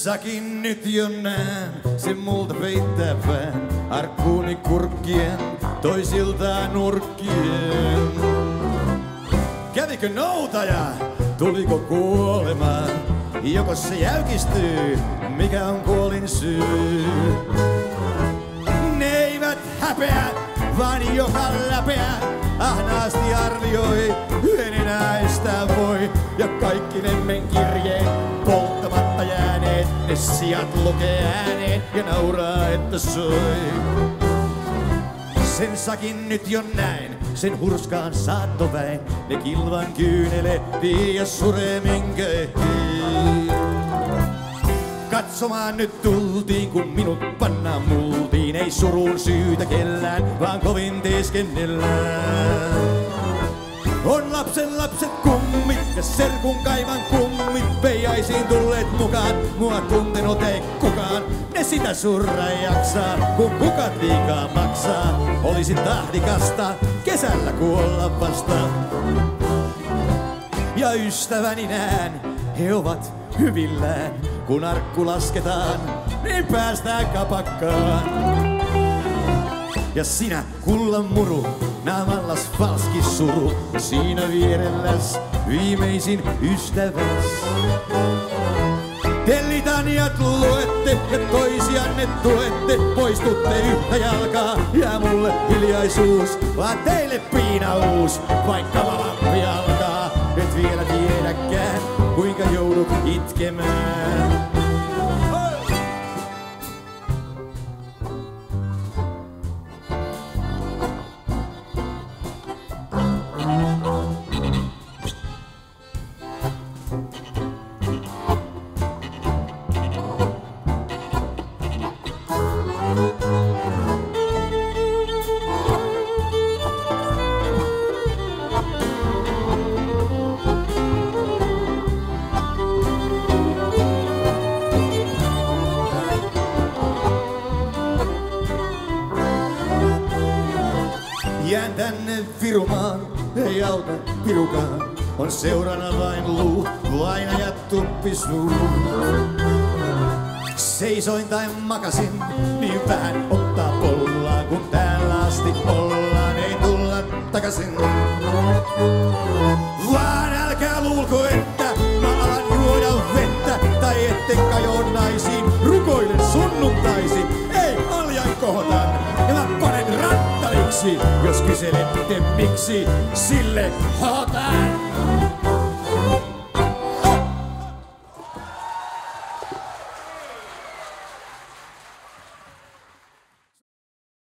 Säkin nyt jo näen sen multa peittävän arkkuuni kurkkien toisilta nurkkien. Kävikö noutaja? Tuliko kuolema? Joko se jäykistyy? Mikä on kuolin syy? Ne eivät häpeä, vaan joka läpeä ahnaasti arvioi, en enää estää voi. Ja kaikki nemmen kirjeen polttamatta jääneet, ne sijat lukee ääneen ja nauraa, että soi. Sen sakin nyt jo näin, sen hurskaan saattoväen, ne kilvan kyyneletti ja suremin kehii. Katsomaan nyt tultiin, kun minut pannaan multiin. Ei surun syytä kellään, vaan kovin teeskennellään. On lapsen lapset kummit ja serkun kaivan kummit. Peijaisiin tulleet mukaan, mua tuntenut ei kukaan. Ne sitä surra jaksaa, kun kukat liikaa maksaa. Olisin tahdikasta kesällä kuolla vasta. Ja ystäväni näen, he ovat hyvillään. Kun arkku lasketaan, niin päästään kapakkaan. Ja sinä kullan muru, naamallas falski suru. Siinä vierelläs viimeisin ystäväs. Te litaniat luette ja toisianne tuette. Poistutte yhtä jalkaa ja mulle hiljaisuus. Vaan teille piinauus, vaikka valampi alkaa. Et vielä tiedäkään, kuinka joudut itkemään. Jään tänne virumaan, ei auta pirukaan. On seurana vain luu, vaina ja tuppisuu. Seisoin tai makasin, niin vähän ottaa pollaa. Kun täällä asti ollaan, ei tulla takasin. Vaan älkää luulko, että mä alan juoda vettä. Tai etten kajo naisiin, rukoilen sunnuntaisin. Ei, aljan kohotan ja mä panen rattaliksi. Jos kyselette miksi, sille hotan.